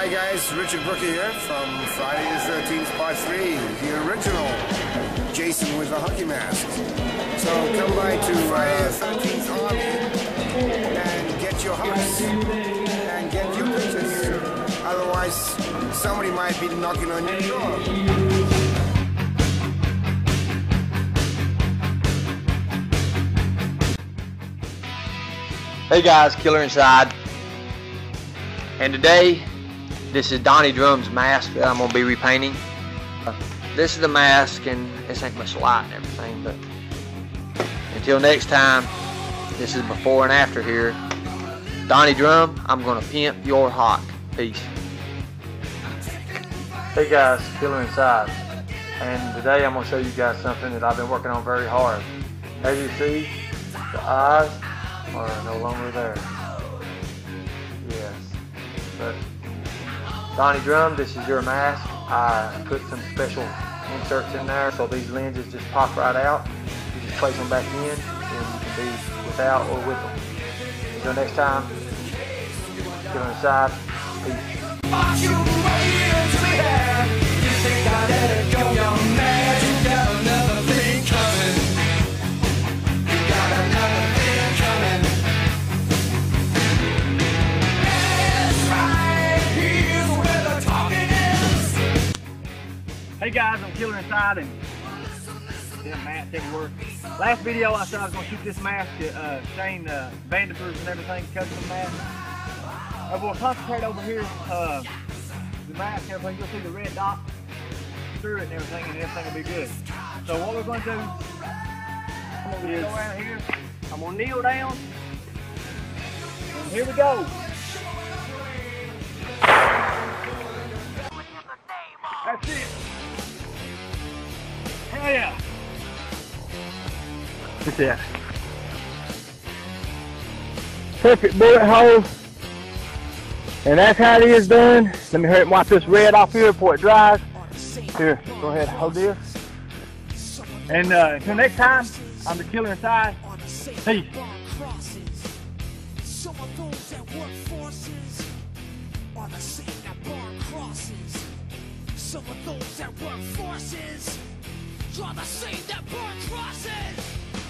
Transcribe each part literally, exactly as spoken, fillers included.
Hi guys, Richard Brooker here from Friday the thirteenth Part three, the original Jason with the hockey mask. So come by to Friday the thirteenth Army and get your hooks and get your pictures. Otherwise, somebody might be knocking on your door. Hey guys, Killer Inside, and today this is Donnie Drum's mask that I'm going to be repainting. Uh, this is the mask, and this ain't much light and everything, but until next time, this is before and after here. Donnie Drum, I'm going to pimp your hawk. Peace. Hey guys, Killer Inside, and today I'm going to show you guys something that I've been working on very hard. As you see, the eyes are no longer there. Yes, but Donnie Drum, this is your mask. I put some special inserts in there so these lenses just pop right out. You just place them back in, and you can be without or with them. Until next time, Killer Inside. Peace. Hey guys, I'm Killer Inside, and damn Matt didn't work. Last video I said I was going to shoot this mask at uh, Shane uh, Vanderpool's and everything, custom mask. I'm going to concentrate over here, uh, the mask and everything. You'll see the red dot through it and everything, and everything will be good. So what we're going to do, I'm going to go out here, I'm going to kneel down, and here we go. That's it. Hell yeah. Look at that. Perfect bullet hole. And that's how it is done. Let me hurry and wipe this red off here before it dries. Here, go ahead, hold this. And uh, until next time, I'm the Killer Inside. Peace. Some of those that work forces are the same that burn crosses. Some of those that work forces draw the same that burn crosses.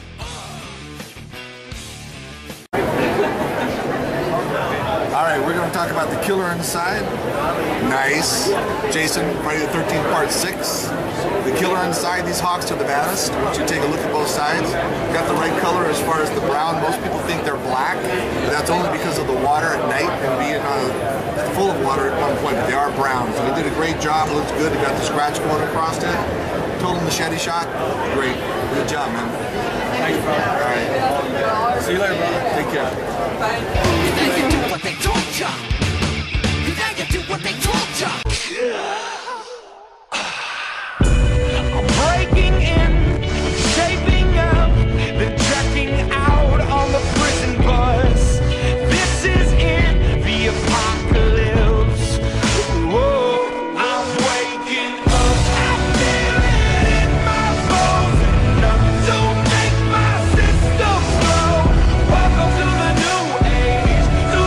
All right, we're going to talk about the Killer Inside. Nice. Jason, Friday the thirteenth Part six. The Killer Inside, these hawks are the baddest. I want you to take a look at both sides. Got the right color as far as the brown. Most people think they're black, but that's only because of the water at night and being uh, full of water at one point, but they are brown. So they did a great job. It looks good. They got the scratch going across it. Total machete shot. Great. Good job, man. Thanks, bro. All right. See you later, bro. Take care. You do what they told ya. You gotta do what they told ya. I'm breaking in, shaping up, then checking out on the prison bus. This is in the apocalypse. Whoa, I'm waking up. I feel it in my bones. Enough to make my system blow. Welcome to the new age.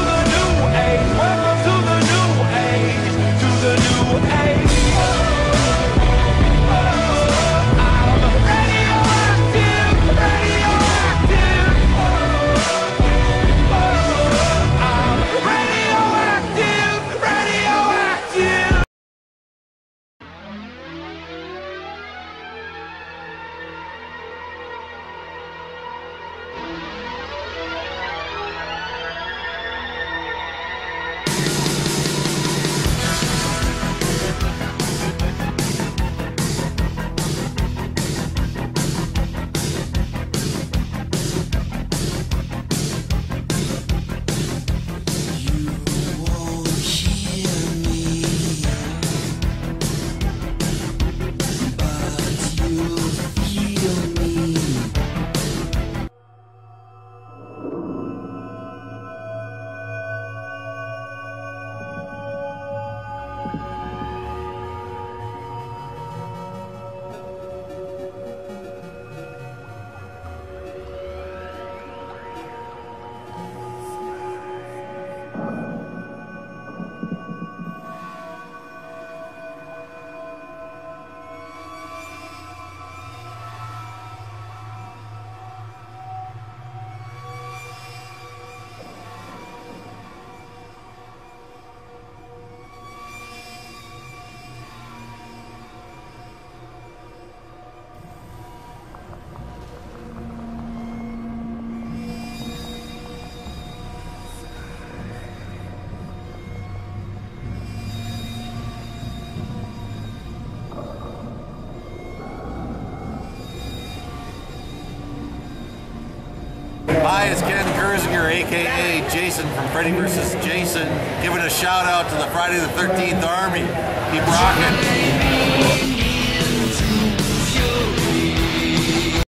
Hi, it's Ken Kurzinger, aka Jason from Freddy versus. Jason, giving a shout out to the Friday the thirteenth Army. Keep rocking.